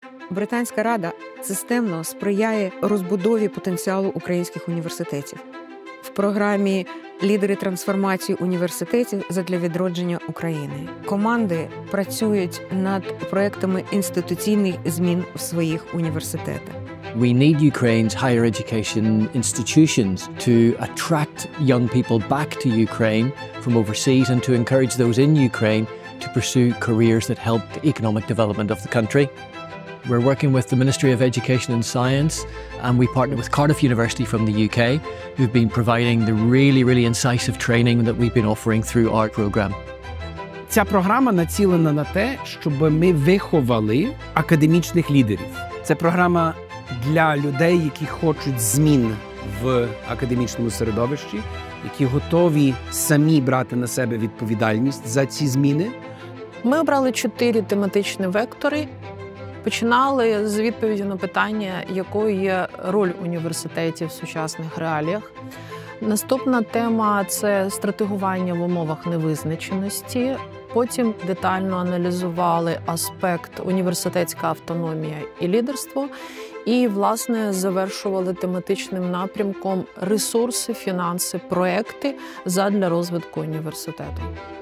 Британська рада системно сприяє розбудові потенціалу українських університетів. В програмі «Лідери трансформації університетів задля відродження України» команди працюють над проектами інституційних змін в своїх університетах. We need Ukraine's higher education institutions to attract young people back to Ukraine from overseas and to encourage those in Ukraine to pursue careers that help the economic development of the country. We're working with the Ministry of Education and Science, and we partner with Cardiff University from the UK, who've been providing the really incisive training that we've been offering through our programme. Ця програма націлена на те, щоб ми виховали академічних лідерів. Це програма для людей, які хочуть змін в академічному середовищі, які готові самі брати на себе відповідальність за ці зміни. Ми обрали 4 тематичні вектори. Починали з відповіді на питання, якою є роль університетів в сучасних реаліях. Наступна тема – це стратегування в умовах невизначеності. Потім детально аналізували аспект університетська автономія і лідерство. І, власне, завершували тематичним напрямком ресурси, фінанси, проекти задля розвитку університету.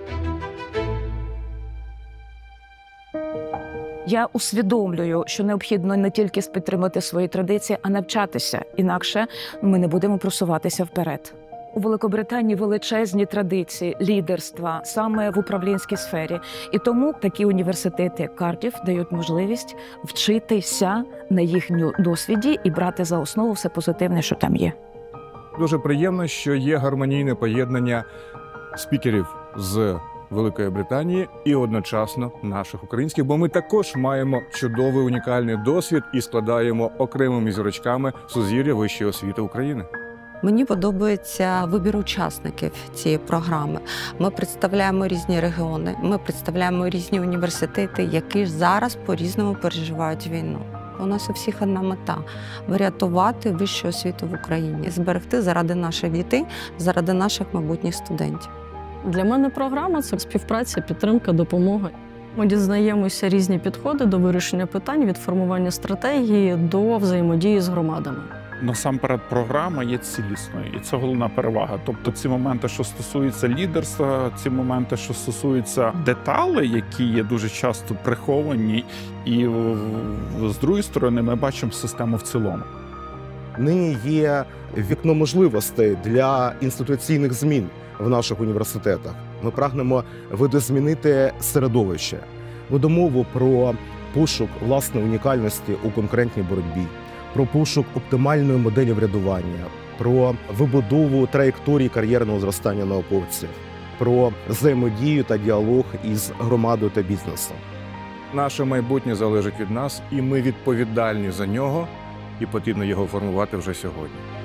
Я усвідомлюю, що необхідно не тільки підтримати свої традиції, а навчатися. Інакше ми не будемо просуватися вперед. У Великобританії величезні традиції лідерства саме в управлінській сфері. І тому такі університети, як Кардіф, дають можливість вчитися на їхньому досвіді і брати за основу все позитивне, що там є. Дуже приємно, що є гармонійне поєднання спікерів з Великої Британії і одночасно наших українських, бо ми також маємо чудовий унікальний досвід і складаємо окремими зірочками сузір'я вищої освіти України. Мені подобається вибір учасників цієї програми. Ми представляємо різні регіони, ми представляємо різні університети, які зараз по-різному переживають війну. У нас у всіх одна мета – врятувати вищу освіту в Україні, зберегти заради наших дітей, заради наших майбутніх студентів. Для мене програма – це співпраця, підтримка, допомога. Ми дізнаємося різні підходи до вирішення питань від формування стратегії до взаємодії з громадами. Насамперед, програма є цілісною, і це головна перевага. Тобто ці моменти, що стосуються лідерства, ці моменти, що стосуються деталей, які є дуже часто приховані, і з другої сторони ми бачимо систему в цілому. Нині є вікно можливостей для інституційних змін в наших університетах. Ми прагнемо видозмінити середовище. Ведемо мову про пошук власної унікальності у конкурентній боротьбі, про пошук оптимальної моделі врядування, про вибудову траєкторії кар'єрного зростання науковців, про взаємодію та діалог із громадою та бізнесом. Наше майбутнє залежить від нас, і ми відповідальні за нього, і потрібно його формувати вже сьогодні.